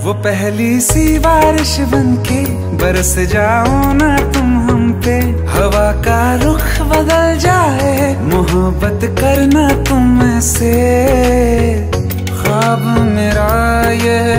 वो पहली सी बारिश बनके बरस जाओ ना तुम हम पे, हवा का रुख बदल जाए, मोहब्बत करना तुम से। ख्वाब मेरा ये